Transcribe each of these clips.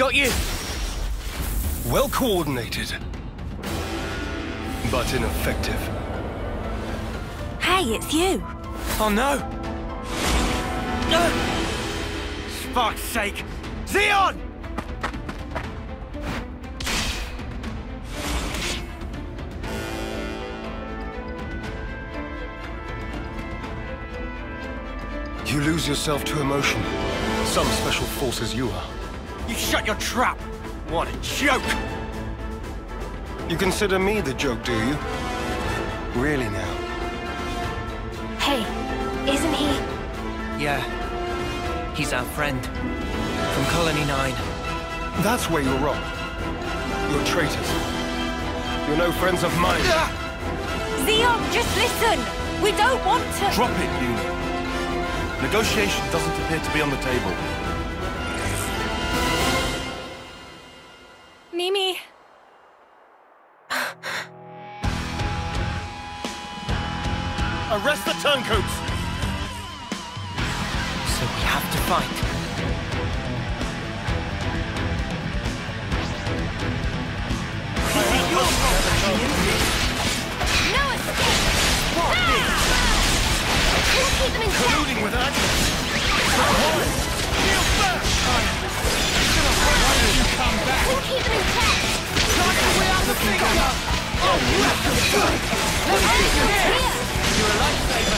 got you? Well coordinated, but ineffective. Hey, it's you. Oh no! Fuck's sake! Xeon! You lose yourself to emotion. Some special forces you are. You shut your trap! What a joke! You consider me the joke, do you? Really now? Hey, isn't he? Yeah. He's our friend. From Colony 9. That's where you're wrong. You're traitors. You're no friends of mine. Xeon, just listen! We don't want to— Drop it, Uni. Negotiation doesn't appear to be on the table. Mimi. Arrest the turncoats! So we have to fight. No escape! We'll keep them in check! Colluding with Agnes! We'll keep them in check! You're a lifesaver!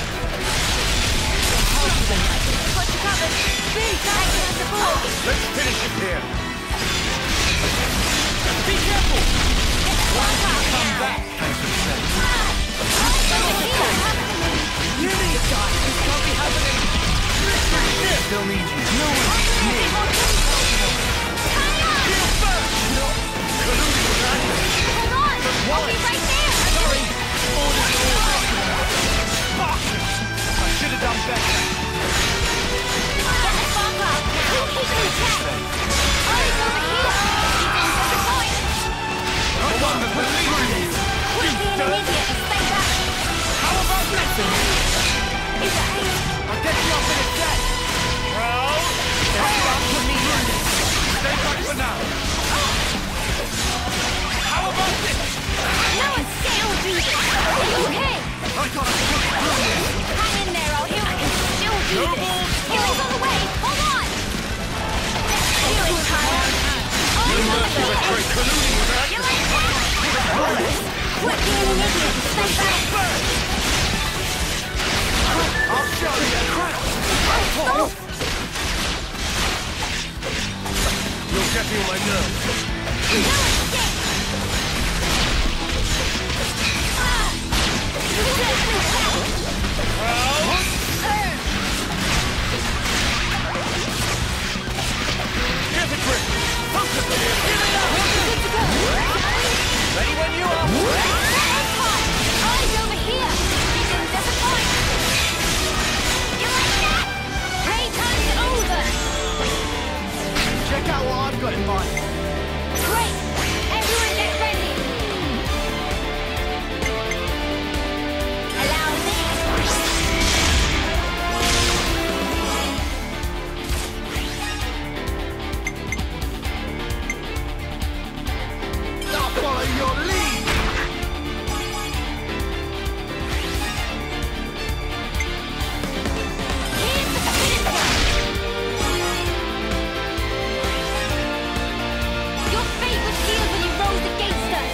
Got you covered! Really tight on support! Let's finish it here! Be careful! Come back! Thanks for the sense. Uni! This can't be happening! Still need you. No one needs me. Hold on! I'll be right there! Sorry! I should have done better. Get the spark up! We'll keep them in check! Eyes over here! Keep them to the point! I won the believe. Quit being an idiot and stay back! How about this? Is that it? I'll get you up in a sec. Well, put me in this. Stay back for now. How about this? No escape! I'll do this! Are you okay? I got a good through this. Hang in there, I'll heal it and still do this! Healing's on the way! Hold on! Healing time! Eyes over here! Colluding with Agnes! You like that? Quit being an idiot and stay back! I'll show you. Oh! You're getting on my nerves. No escape! Here's a grip. Focus on it. Good to go! Ready when you are. Eyes over here! You didn't disappoint! You like that? Playtime's over! Check out what I've got in mind. Great! Everyone get ready! Allow me! I'll follow your lead. Here's the finisher! Your fate was sealed when you rose against us!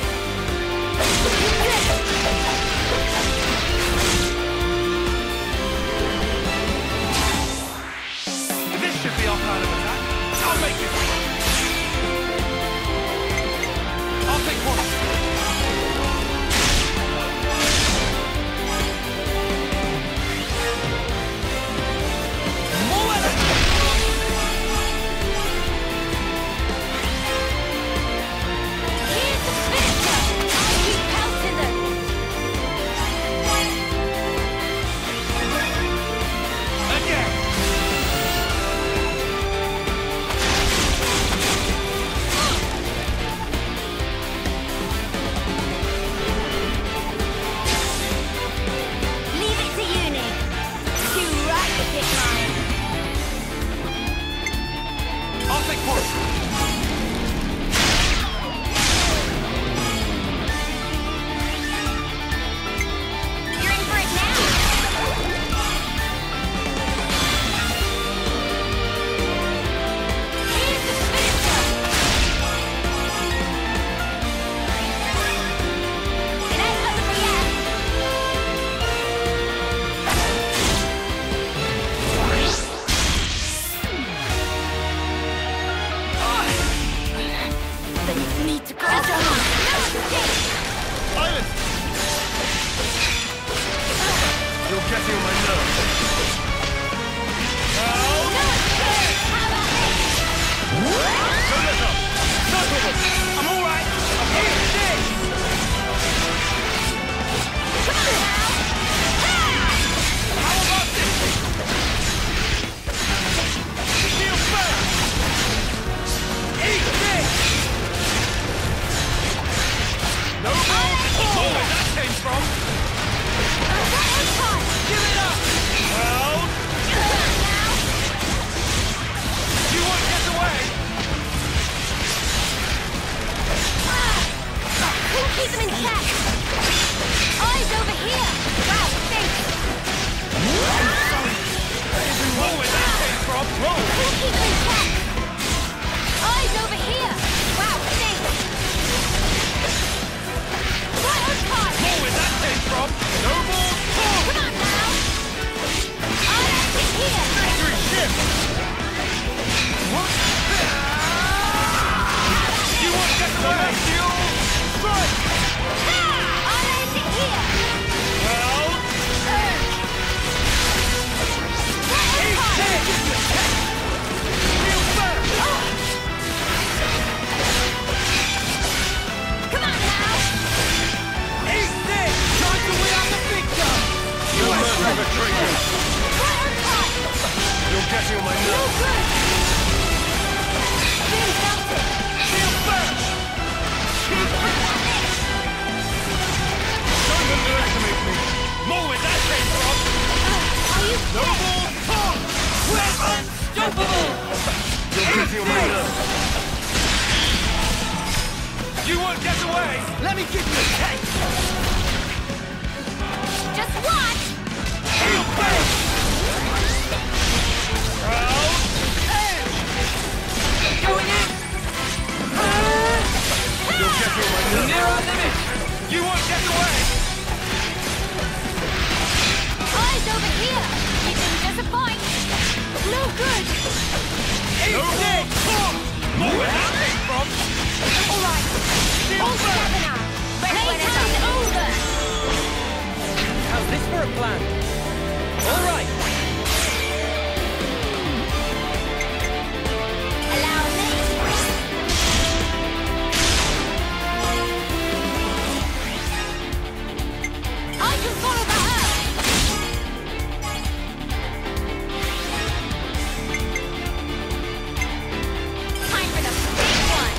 This should be our plan of attack. I'll make it. I'll take one. More energy. Here's the finisher! I keep pelting them! need to calm down. No escape! Island! You're getting on my nerves. No escape! How about this? Don't let up! Circle them! I'm all right! Eat this! Come on now! How about this? Feel first! Eat this! No more! Oh, where that came from! Give it up! Well, you won't get away! Who keep them in check? Eyes over here! Wow, thanks! Oh, where that came from! Whoa! Who keep them in check? Eyes over here! Wow, thanks! Right on time! Oh, where that came from! No more! Come on now! Eyes over here! Victory ship! What? You won't get away! Strike! Eyes over here! Well, Right on time! feel first! Come on now! Eat this! Time to win out the big gun! No mercy for traitors. Right on time! You're getting on my No nerves. good! Really felt it! Feel first! Don't underestimate me. More where that came from! Are you No more talk! We're unstoppable! You're getting on my nerves. You won't get away! Let me give you a taste! just watch? Feel first! Round edge! Going in! You're getting on my nerves. Near our limit! You won't get away! Eyes over here! You didn't disappoint! No good! No more talk! More where that came from! Alright! All together now! Playtime's over! How's this for a plan? All right! Allow me! I can follow the earth! Time for the big one!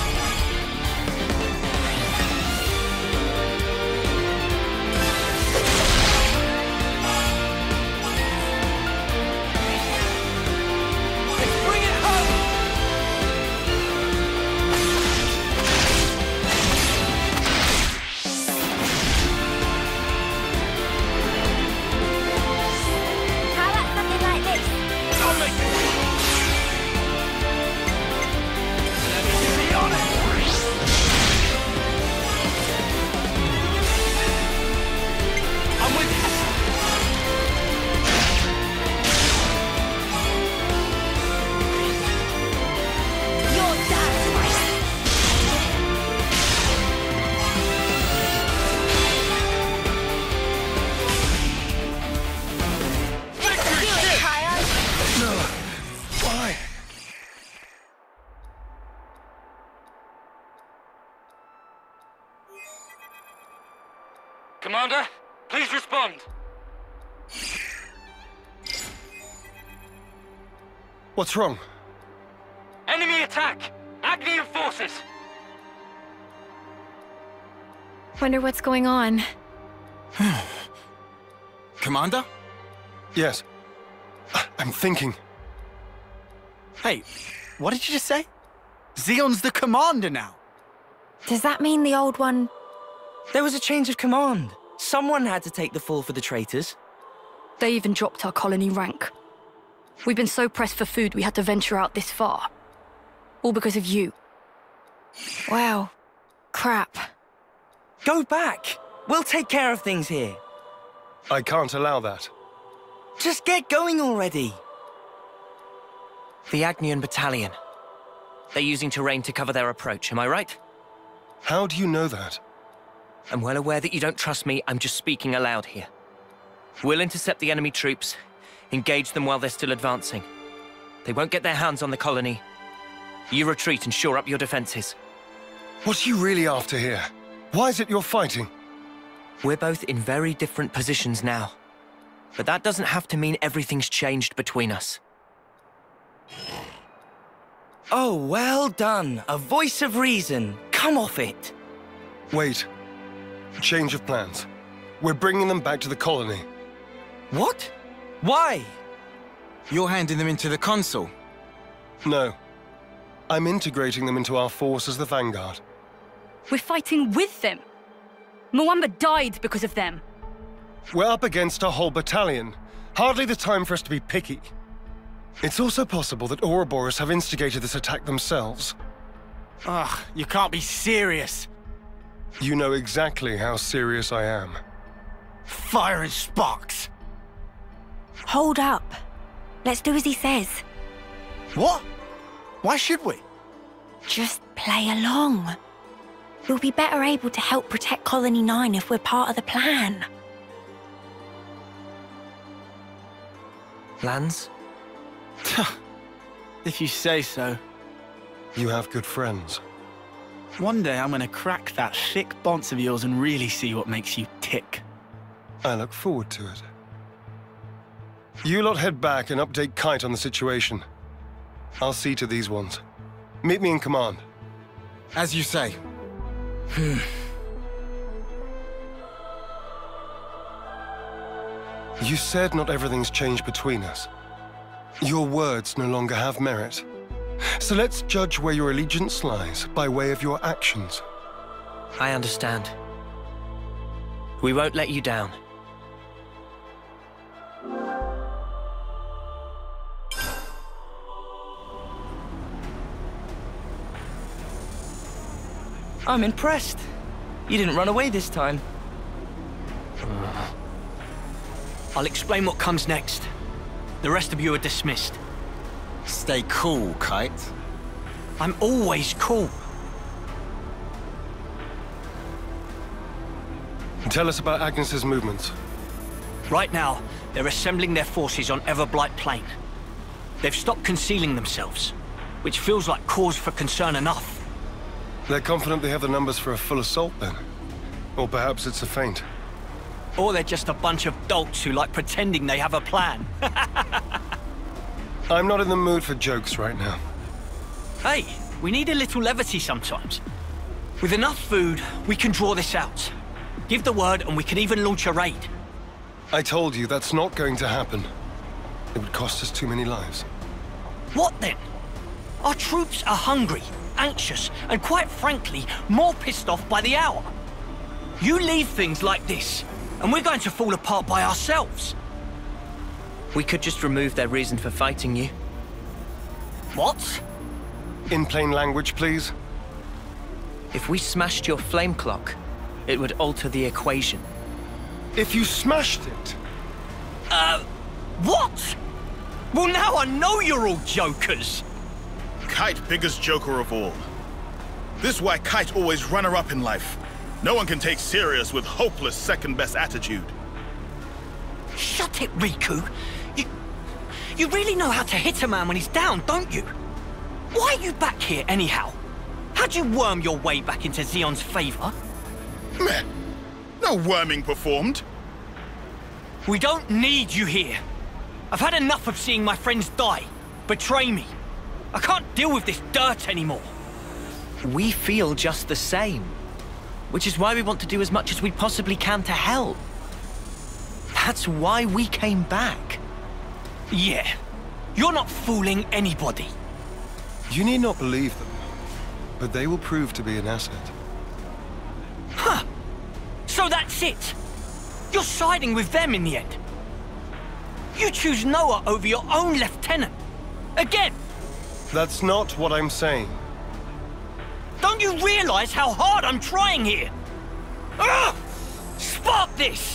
Let's bring it home! How about something like this? I'll make it! Let me be honest! I'm with you! You're done! Victory Do it, ship! Kyle! No. Why? Commander, please respond. What's wrong? Enemy attack! Agnian forces! Wonder what's going on. Commander? Yes. I'm thinking. Hey, what did you just say? Zeon's the commander now. Does that mean the old one... There was a change of command. Someone had to take the fall for the traitors. They even dropped our colony rank. We've been so pressed for food we had to venture out this far. All because of you. Wow. Crap. Go back. We'll take care of things here. I can't allow that. Just get going already. The Agnian battalion. They're using terrain to cover their approach, am I right? How do you know that? I'm well aware that you don't trust me. I'm just speaking aloud here. We'll intercept the enemy troops, engage them while they're still advancing. They won't get their hands on the colony. You retreat and shore up your defenses. What are you really after here? Why is it you're fighting? We're both in very different positions now. But that doesn't have to mean everything's changed between us. Oh, well done. A voice of reason. Come off it. Wait. Change of plans. We're bringing them back to the colony. What? Why? You're handing them into the Consul. No. I'm integrating them into our force as the Vanguard. We're fighting with them. Mwamba died because of them. We're up against a whole battalion. Hardly the time for us to be picky. It's also possible that Ouroboros have instigated this attack themselves. Ugh, you can't be serious. You know exactly how serious I am. Fire and sparks. Hold up. Let's do as he says. What? Why should we? Just play along. We'll be better able to help protect Colony 9 if we're part of the plan. Lanz? If you say so. You have good friends. One day I'm gonna crack that thick bonce of yours and really see what makes you tick. I look forward to it. You lot head back and update Kite on the situation. I'll see to these ones. Meet me in command. As you say. You said not everything's changed between us. Your words no longer have merit. So let's judge where your allegiance lies by way of your actions. I understand. We won't let you down. I'm impressed. You didn't run away this time. I'll explain what comes next. The rest of you are dismissed. Stay cool, Kite. I'm always cool. Tell us about Agnes's movements. Right now, they're assembling their forces on Everblight Plain. They've stopped concealing themselves, which feels like cause for concern enough. They're confident they have the numbers for a full assault, then? Or perhaps it's a feint. Or they're just a bunch of dolts who like pretending they have a plan. I'm not in the mood for jokes right now. Hey, we need a little levity sometimes. With enough food, we can draw this out. Give the word and we can even launch a raid. I told you that's not going to happen. It would cost us too many lives. What then? Our troops are hungry, anxious, and quite frankly, more pissed off by the hour. You leave things like this, and we're going to fall apart by ourselves. We could just remove their reason for fighting you. What? In plain language, please. If we smashed your flame clock, it would alter the equation. If you smashed it, What? Well, now I know you're all jokers. Kite, biggest joker of all. This is why Kite always runner-up in life. No one can take serious with hopeless second-best attitude. Shut it, Riku. You really know how to hit a man when he's down, don't you? Why are you back here anyhow? How'd you worm your way back into Zeon's favor? Meh. No worming performed. We don't need you here. I've had enough of seeing my friends die, betray me. I can't deal with this dirt anymore. We feel just the same. Which is why we want to do as much as we possibly can to help. That's why we came back. Yeah, you're not fooling anybody. you need not believe them, but they will prove to be an asset. Huh. So that's it. You're siding with them in the end. You choose Noah over your own lieutenant. Again. That's not what I'm saying. Don't you realize how hard I'm trying here? Ugh! Spark this!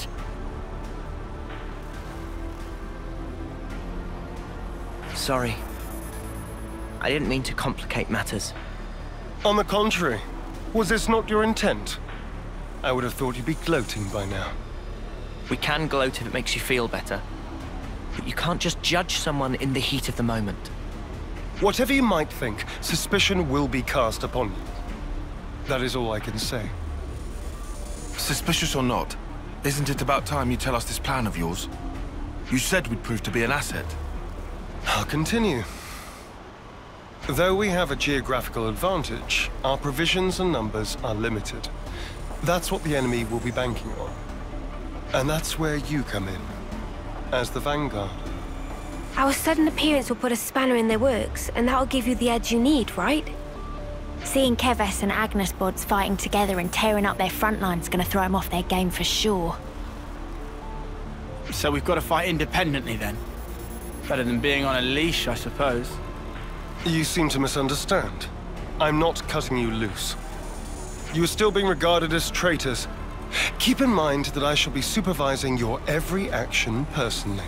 Sorry. I didn't mean to complicate matters. On the contrary, Was this not your intent? I would have thought you'd be gloating by now. We can gloat if it makes you feel better. But you can't just judge someone in the heat of the moment. Whatever you might think, suspicion will be cast upon you. That is all I can say. Suspicious or not, isn't it about time you tell us this plan of yours? You said we'd prove to be an asset. I'll continue. Though we have a geographical advantage, our provisions and numbers are limited. That's what the enemy will be banking on. And that's where you come in, as the vanguard. Our sudden appearance will put a spanner in their works, and that'll give you the edge you need, right? Seeing Keves and Agnes Bods fighting together and tearing up their front line's gonna throw them off their game for sure. So we've got to fight independently then? Better than being on a leash, I suppose. You seem to misunderstand. I'm not cutting you loose. You are still being regarded as traitors. Keep in mind that I shall be supervising your every action personally.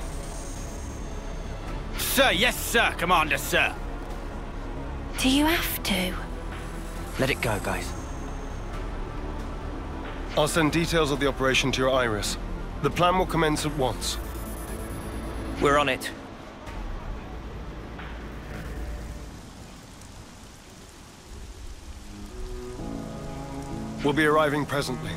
Sir, yes, sir, Commander, sir. Do you have to? Let it go, guys. I'll send details of the operation to your Iris. The plan will commence at once. We're on it. We'll be arriving presently.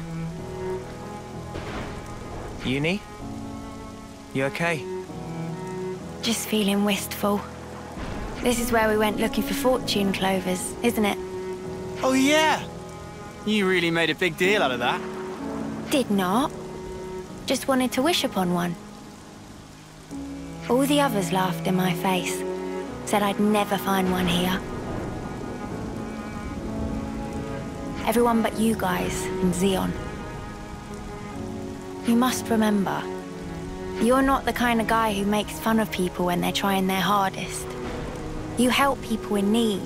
Uni? You okay? Just feeling wistful. This is where we went looking for fortune clovers, isn't it? Oh, yeah. You really made a big deal out of that. Did not. Just wanted to wish upon one. All the others laughed in my face. Said I'd never find one here. Everyone but you guys and Zeon. You must remember, you're not the kind of guy who makes fun of people when they're trying their hardest. You help people in need.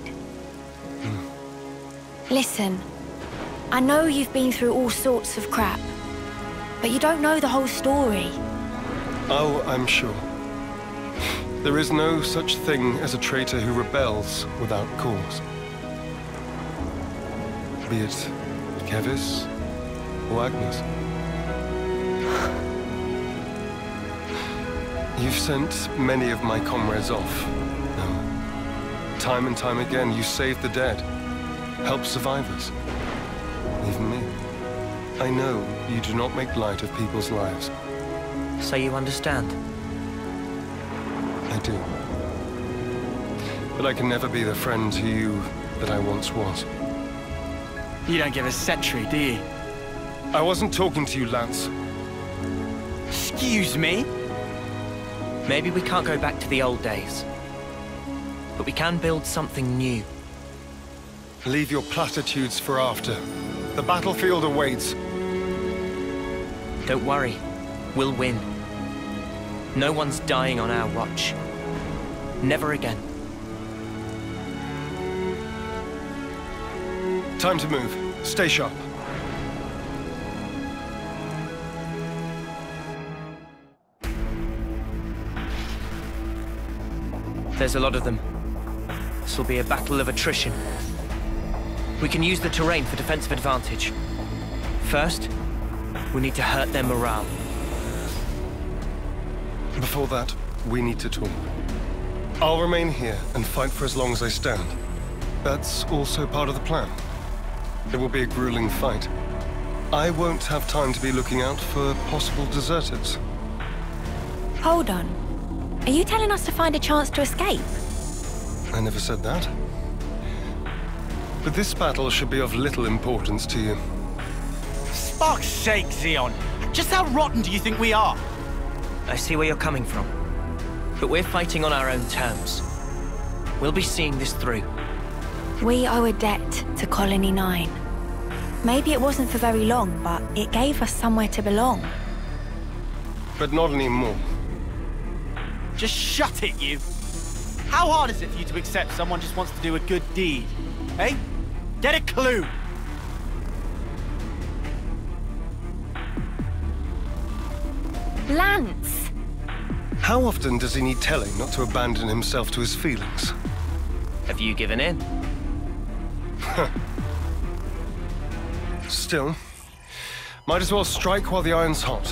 Listen, I know you've been through all sorts of crap, but you don't know the whole story. Oh, I'm sure. There is no such thing as a traitor who rebels without cause. Be it Keves or Agnes. You've sent many of my comrades off. No. Time and time again, you saved the dead, helped survivors. Even me. I know you do not make light of people's lives. So you understand? I do. But I can never be the friend to you that I once was. You don't give a sentry, do you? I wasn't talking to you, Lance. Excuse me? Maybe we can't go back to the old days. But we can build something new. Leave your platitudes for after. The battlefield awaits. Don't worry. We'll win. No one's dying on our watch. Never again. Time to move. Stay sharp. There's a lot of them. This will be a battle of attrition. We can use the terrain for defensive advantage. First, we need to hurt their morale. Before that, we need to talk. I'll remain here and fight for as long as I stand. That's also part of the plan. It will be a grueling fight. I won't have time to be looking out for possible deserters. Hold on. Are you telling us to find a chance to escape? I never said that. But this battle should be of little importance to you. Spark's sake, Zeon. Just how rotten do you think we are? I see where you're coming from. But we're fighting on our own terms. We'll be seeing this through. We owe a debt to Colony 9. Maybe it wasn't for very long, but it gave us somewhere to belong. But not anymore. Just shut it, you. How hard is it for you to accept someone just wants to do a good deed? Eh? Get a clue! Lance! How often does he need telling not to abandon himself to his feelings? Have you given in? Still, might as well strike while the iron's hot.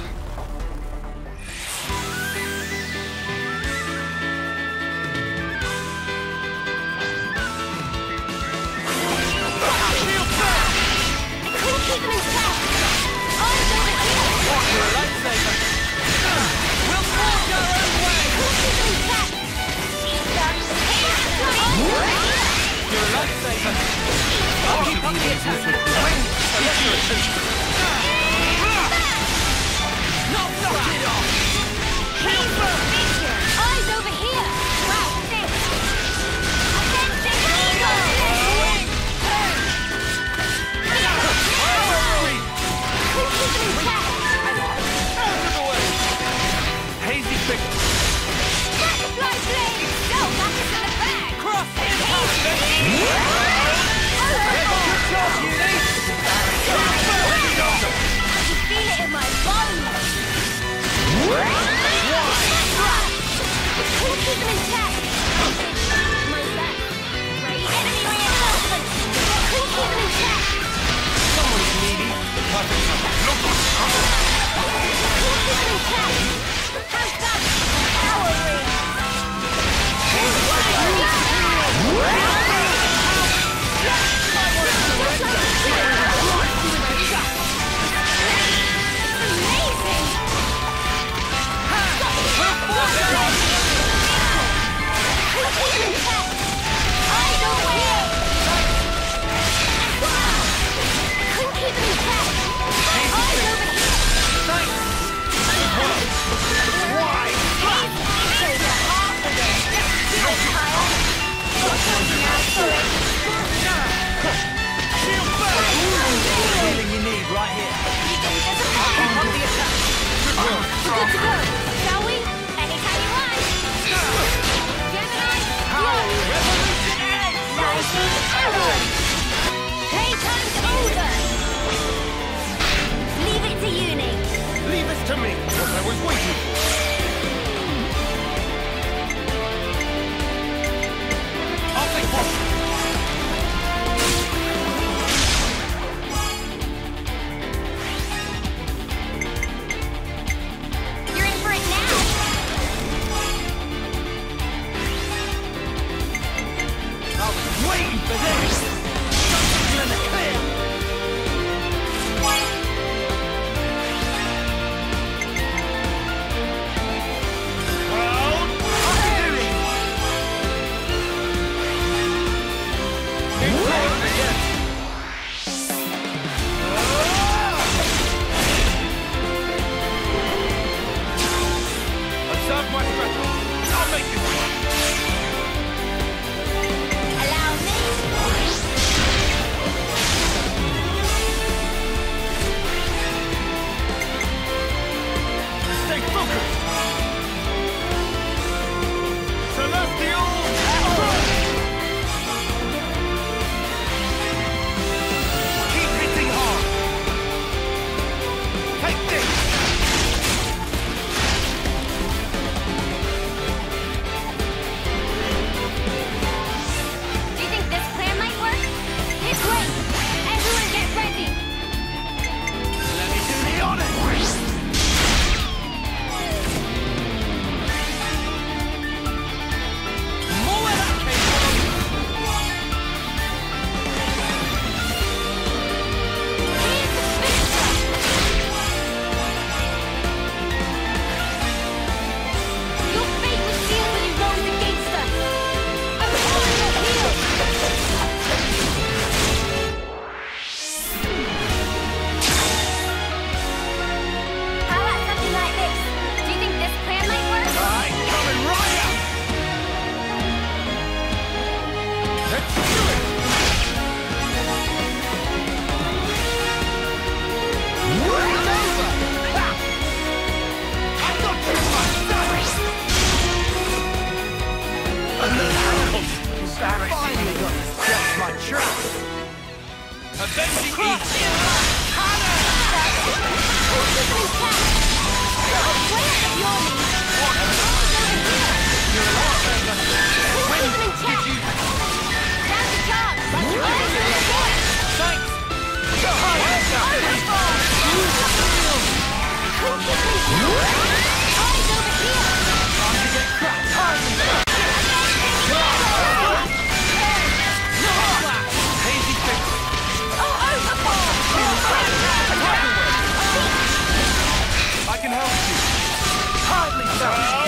I can help you. Hardly so.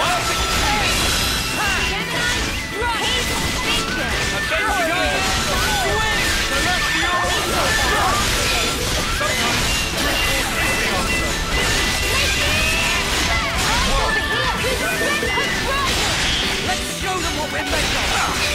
Let's show them what we're made of.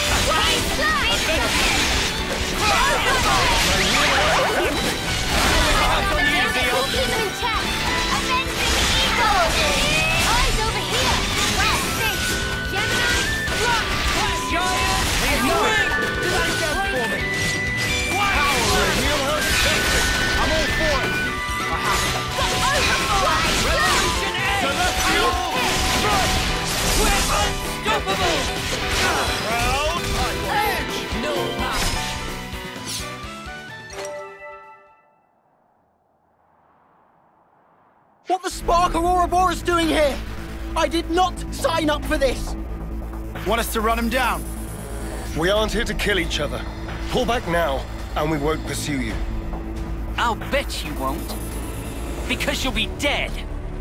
What the Spark are Ouroboros doing here? I did not sign up for this! Want us to run him down? We aren't here to kill each other. Pull back now, and we won't pursue you. I'll bet you won't. Because you'll be dead.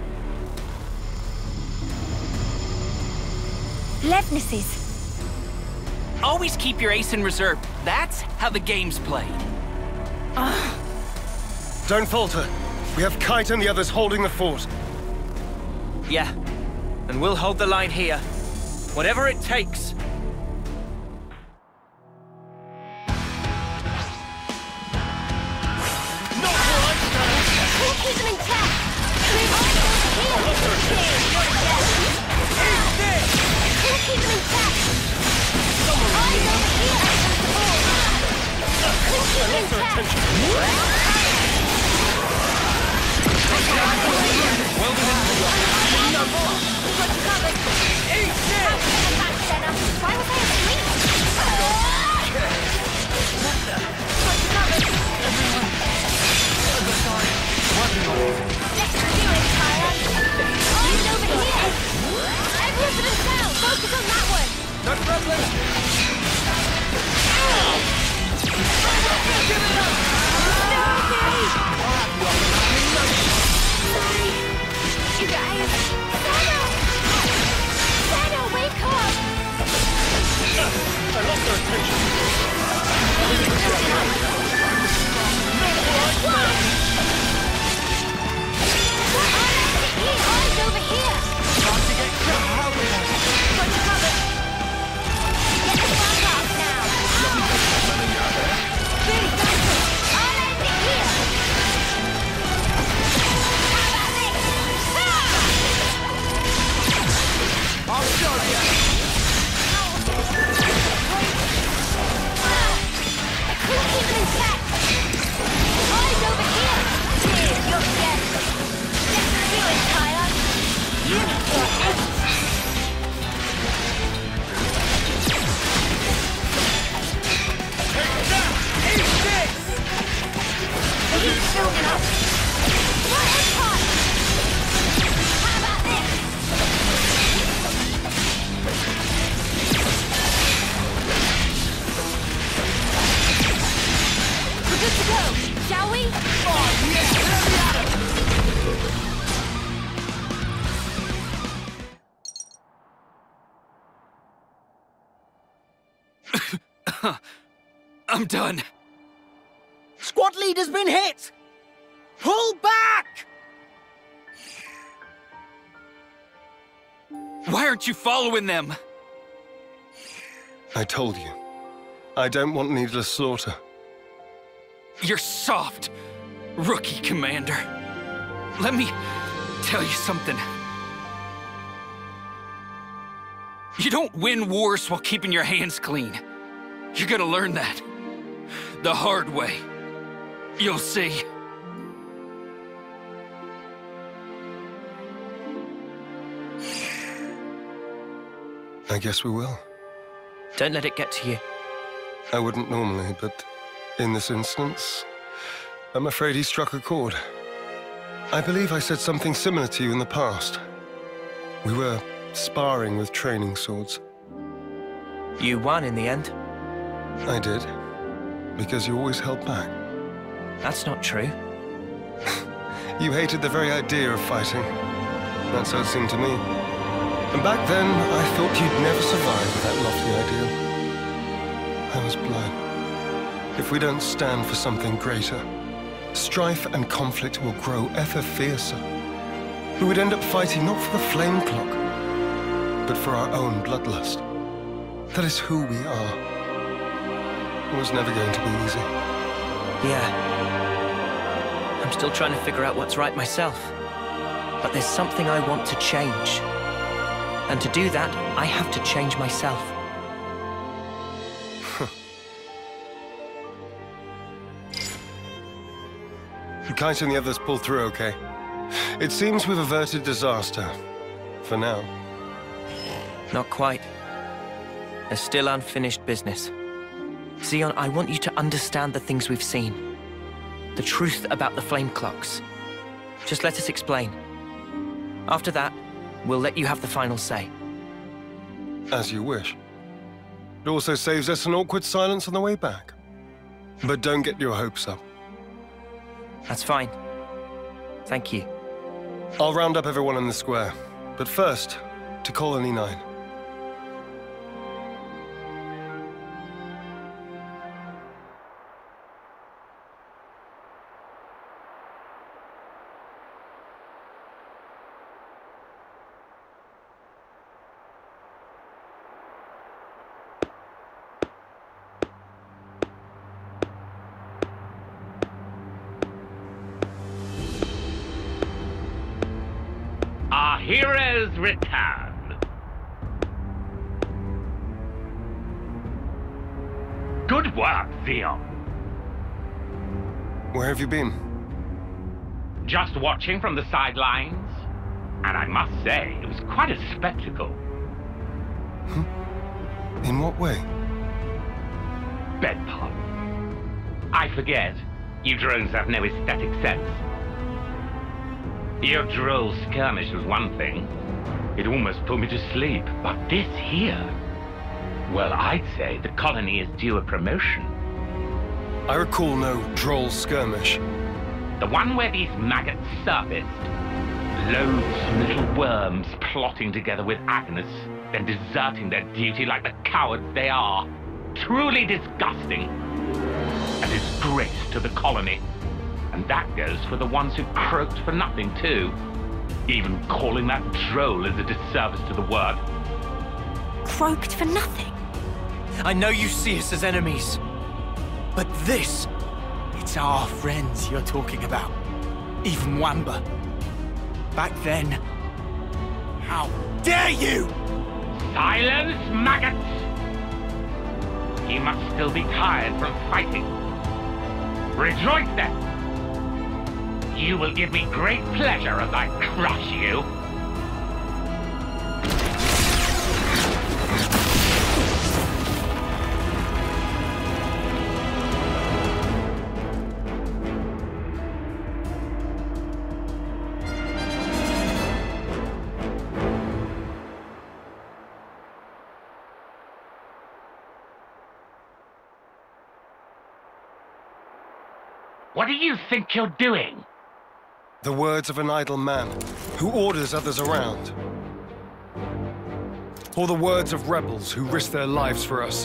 Levnesses. Always keep your ace in reserve. That's how the game's played. Don't falter. We have Kite and the others holding the fort. Yeah, and we'll hold the line here. Whatever it takes. Keep them intact. Keep them intact. Eyes over here. Keep them intact. Why was I asleep? Let's do it, Tyler. Eyes over here. Everyone's in town. Focus on that one. No problem. You guys. Santa, wake up. I lost their attention. Eyes over here. Time to get Got you covered. Get the fuck off now. Really thankful. I'll end it here. How about this? I'll show you. Keep it intact. Eyes over here. Here, you're dead. Let's do it, Tyler. Use your ace. He's building up. Right on top. How about this? We're good to go, shall we? Oh, yeah. Let me at him. I'm done. Squad leader's been hit! Pull back! Why aren't you following them? I told you. I don't want needless slaughter. You're soft, rookie commander. Let me tell you something. You don't win wars while keeping your hands clean. You're gonna learn that. The hard way. You'll see. I guess we will. Don't let it get to you. I wouldn't normally, but in this instance, I'm afraid he struck a chord. I believe I said something similar to you in the past. We were sparring with training swords. You won in the end. I did. Because you always held back. That's not true. You hated the very idea of fighting. That's how it seemed to me. And back then, I thought you'd never survive with that lofty ideal. I was blind. If we don't stand for something greater, strife and conflict will grow ever fiercer. We would end up fighting not for the flame clock, but for our own bloodlust. That is who we are. It was never going to be easy. Yeah. I'm still trying to figure out what's right myself. But there's something I want to change. And to do that, I have to change myself. Kite and the others pulled through okay. It seems we've averted disaster. For now. Not quite. There's still unfinished business. Xeon, I want you to understand the things we've seen. The truth about the flame clocks. Just let us explain. After that, we'll let you have the final say. As you wish. It also saves us an awkward silence on the way back. But don't get your hopes up. That's fine. Thank you. I'll round up everyone in the square. But first, to Colony 9. Our heroes return. Good work, Xeon. Where have you been? Just watching from the sidelines. And I must say, it was quite a spectacle. In what way? Beg pardon. I forget. You drones have no aesthetic sense. Your droll skirmish was one thing. It almost put me to sleep. But this here... Well, I'd say the colony is due a promotion. I recall no droll skirmish. The one where these maggots surfaced. Loathsome little worms plotting together with Agnes, then deserting their duty like the cowards they are. Truly disgusting. A disgrace to the colony. And that goes for the ones who croaked for nothing, too. Even calling that droll is a disservice to the word. Croaked for nothing? I know you see us as enemies. But this... It's our friends you're talking about. Even Wamba. Back then... How dare you! Silence, maggots! He must still be tired from fighting. Rejoice then! You will give me great pleasure as I crush you. What do you think you're doing? The words of an idle man who orders others around. Or the words of rebels who risk their lives for us.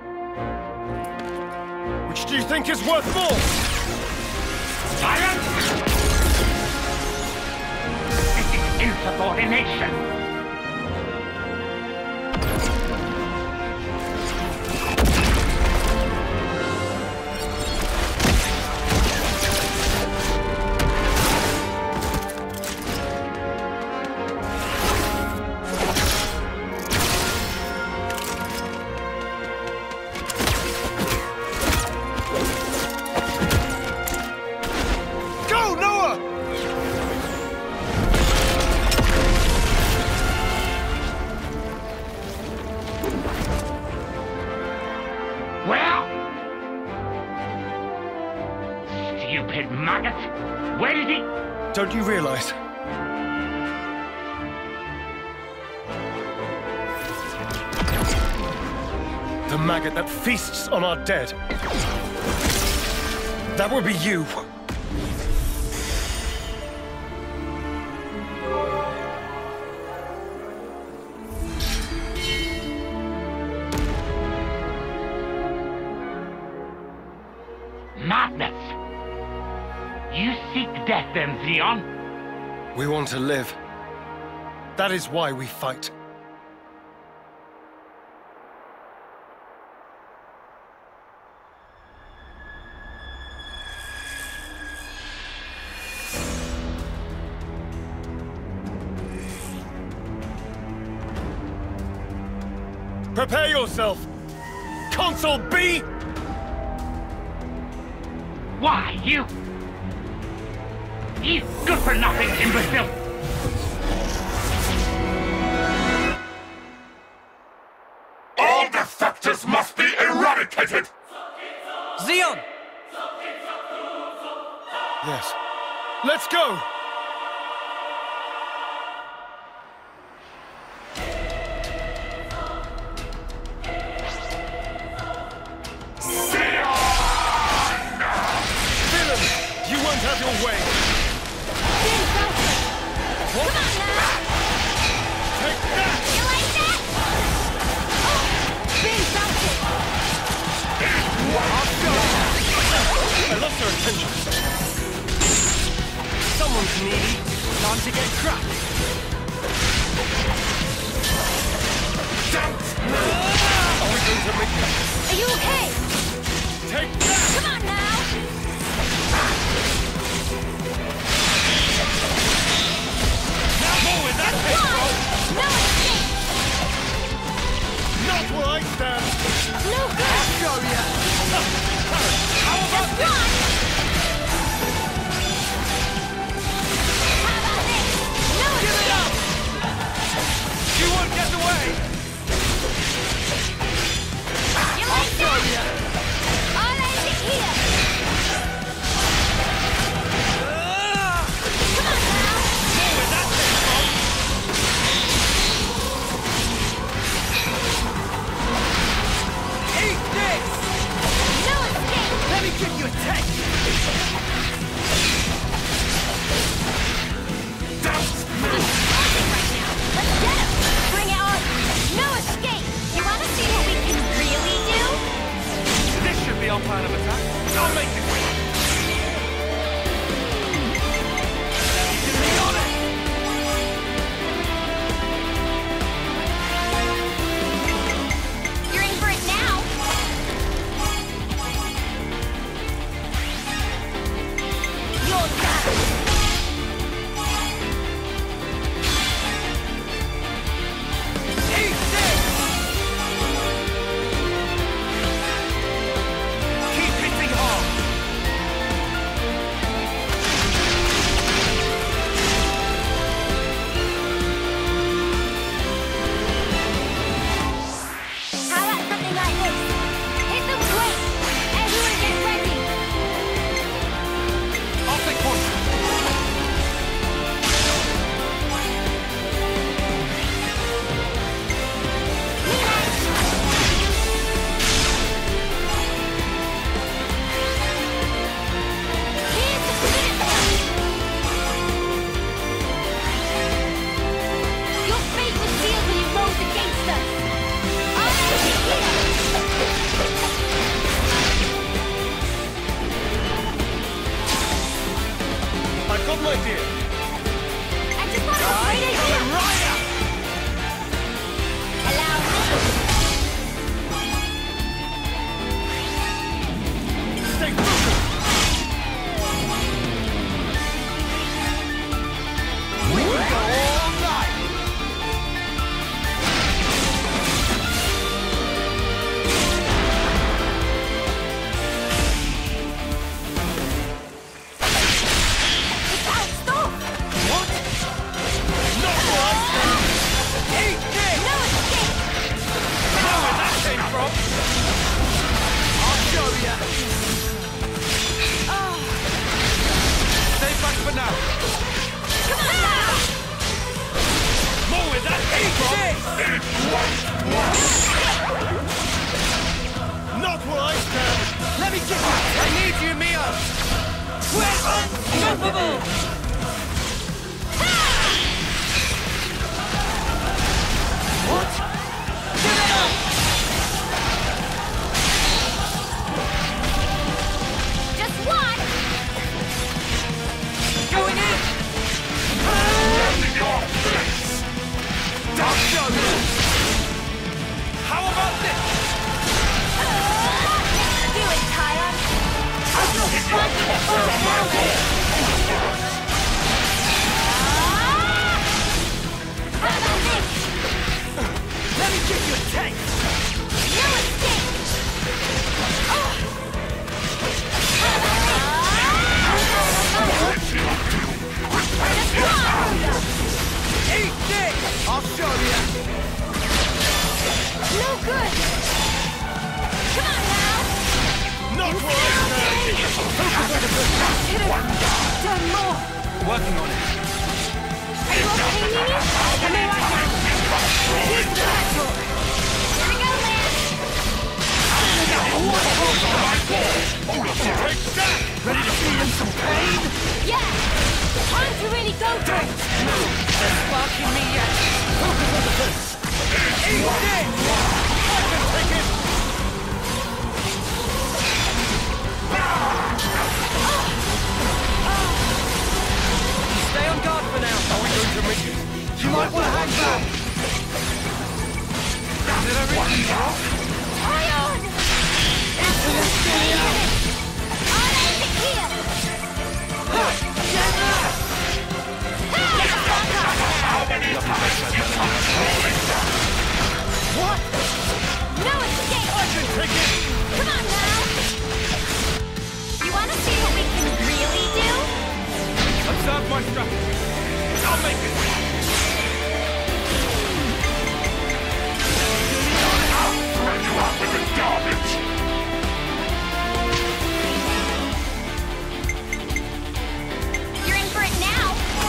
Which do you think is worth more? Silence! This is insubordination! Where did he... Don't you realize? The maggot that feasts on our dead. That would be you. Madness! You seek death then, Zeon? We want to live. That is why we fight. Prepare yourself! Consul B! Why, you good for nothing, imbecile! All defectors must be eradicated! Zeon! Yes. Let's go! Have your way! What? Come on now! Take that! You like that? Oh! Being salted! I lost their attention. Someone's needy. Time to get cracked. Are we going to make that? Are you okay? Take that! Come on now! More with that pistol! No escape! Not where I stand! No good! I'll show ya! How about Just run! How about this? No Give it up! You won't get away! You like that? I'll end it here! Come on now! More with that pistol! Eat this! No escape! Let me give you a taste! Don't move! Right now! Let's get him! Bring it on! No escape! You wanna see what we can really do? This should be our plan of attack. I'll make it work! On it! You're in for it now! You're done! Eat this! Keep hitting hard! How about something like this? Hit them quick! Everyone get ready! I'll take point! Here's the critical! Your fate was sealed when you rose against us! I'll end it here! I've got an idea. I just want to wait a here! Allow me! Stay focused! We can go all night! It's out! Stop! What? Not right! Let me get you! I need you, Mio! We're unstoppable! What? Give it up! Just one! Going in! I'll show you! How about this? Do it, Tyron! How about this? Let me give you a taste! No escape! Eat this! I'll show you! No good! Come on now! Not Done more! Working on it. Are you okay, Mimi? Come here right now! Here's the platform! Here we go, Lance! Ready to feel some pain? Yeah! Time to really go for it! They're sparking me yet. Focus on the first. Eat this! I can take it! Stay on guard for now. Are we going to make it? You might want to hang back. Did I reach you? Ion! That's the stay! I'll end it here! What? No escape! I can take it! Come on now! You wanna see what we can really do? Observe my strategy. I'll make it! I'll throw you out with the garbage! You're in for it now!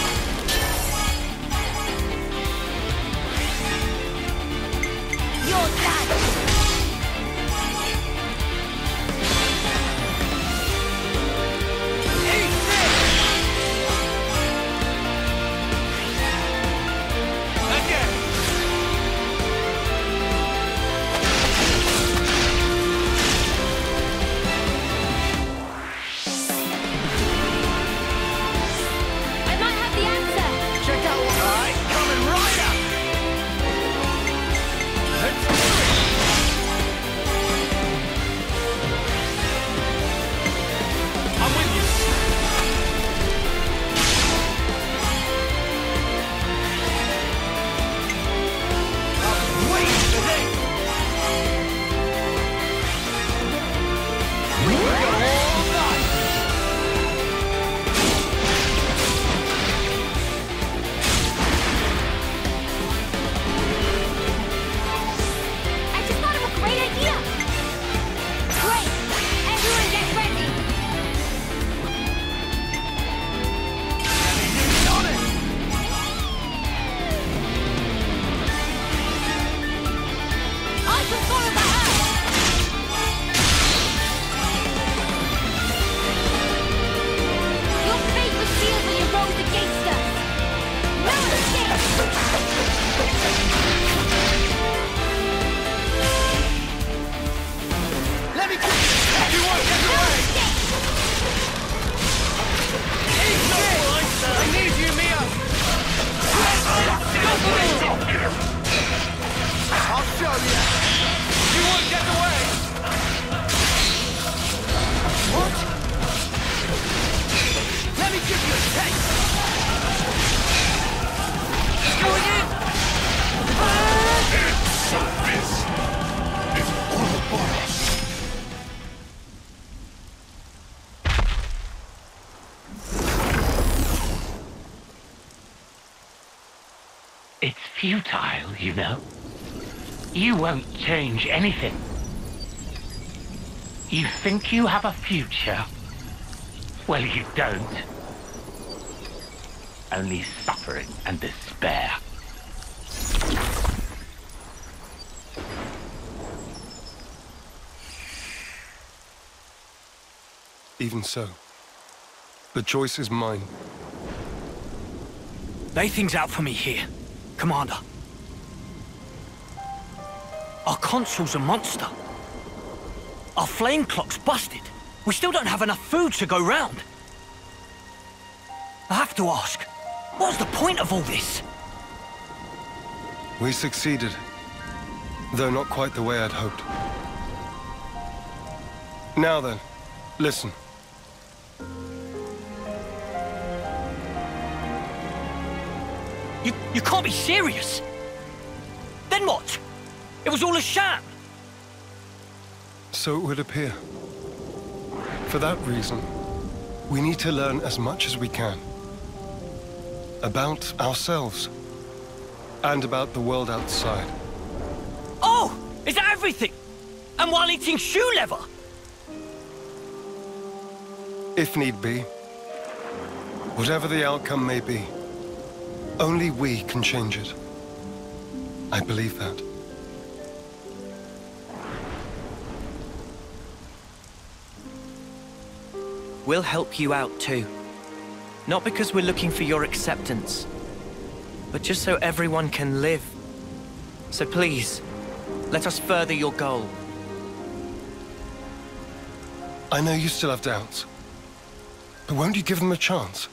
You're done! Eat this! Again! I might have the answer! Check out what I'm coming right up! Let's do it! I'm with you! I've been waiting for this! We can go all night! I just thought of a great idea! Great! Everyone get ready! On it! I can follow the house! Your fate was sealed when you rose against us! No escape! Let me get you! You won't get No away! escape! Eat this! I need you, Mia! I'll show you! You won't get away! What? Let me give you a taste! Going in! This is Ouroboros. It's futile, you know. You won't change anything. You think you have a future? Well, you don't. Only suffering and despair. Even so, the choice is mine. Lay things out for me here, Commander. Our consul's a monster. Our flame clock's busted. We still don't have enough food to go round. I have to ask, what's the point of all this? We succeeded, though not quite the way I'd hoped. Now then, listen. You can't be serious. Then what? It was all a sham. So it would appear. For that reason, we need to learn as much as we can. About ourselves. And about the world outside. Oh! Is that everything? And while eating shoe leather? If need be. Whatever the outcome may be, only we can change it. I believe that. We'll help you out too. Not because we're looking for your acceptance, but just so everyone can live. So please, let us further your goal. I know you still have doubts, but won't you give them a chance?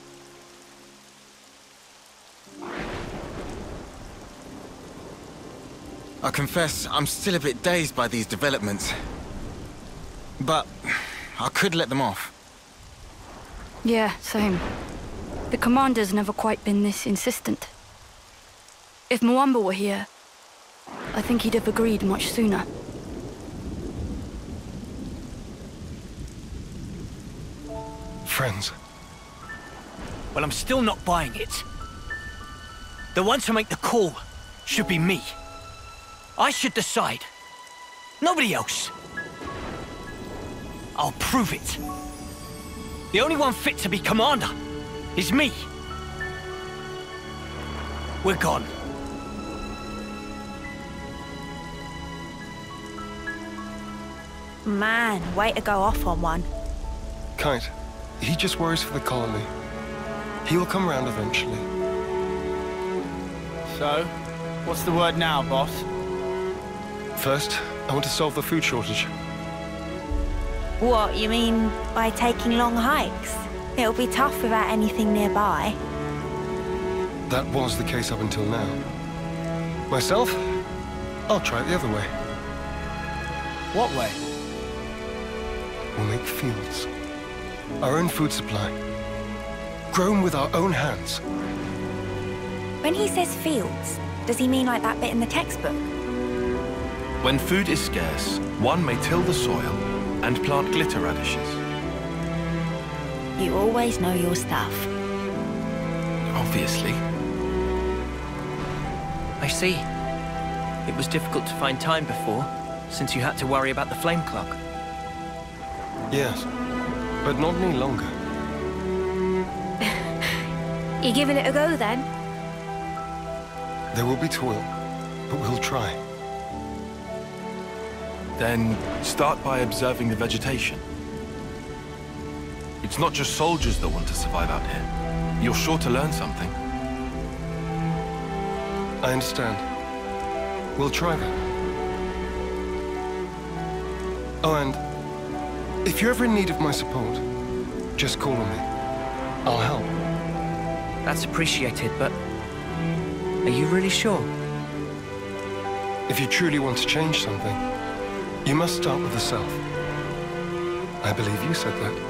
I confess, I'm still a bit dazed by these developments. But I could let them off. Yeah, same. The commander's never quite been this insistent. If Mwamba were here, I think he'd have agreed much sooner. Friends. Well, I'm still not buying it. The one to make the call should be me. I should decide. Nobody else. I'll prove it. The only one fit to be commander is me. We're gone. Man, way to go off on one. Kite, he just worries for the colony. He will come around eventually. So, what's the word now, boss? First, I want to solve the food shortage. What, you mean by taking long hikes? It'll be tough without anything nearby. That was the case up until now. Myself, I'll try it the other way. What way? We'll make fields. Our own food supply. Grown with our own hands. When he says fields, does he mean like that bit in the textbook? When food is scarce, one may till the soil and plant glitter radishes. You always know your stuff. Obviously. I see. It was difficult to find time before, since you had to worry about the flame clock. Yes, but not any longer. You giving it a go then? There will be toil, but we'll try. Then start by observing the vegetation. It's not just soldiers that want to survive out here. You're sure to learn something. I understand. We'll try that. Oh, and if you're ever in need of my support, just call on me. I'll help. That's appreciated, but are you really sure? If you truly want to change something, you must start with the self. I believe you said that.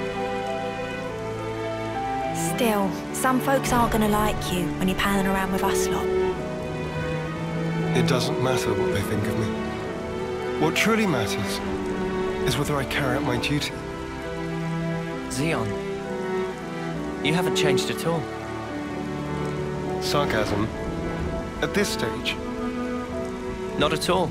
Still, some folks aren't gonna like you when you're panning around with us lot. It doesn't matter what they think of me. What truly matters is whether I carry out my duty. Zeon, you haven't changed at all. Sarcasm? At this stage? Not at all.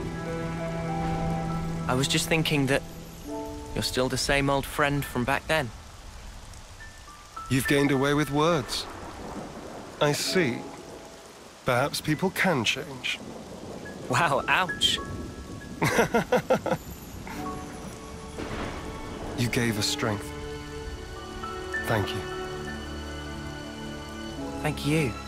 I was just thinking that you're still the same old friend from back then. You've gained away with words. I see. Perhaps people can change. Wow, ouch. You gave us strength. Thank you. Thank you.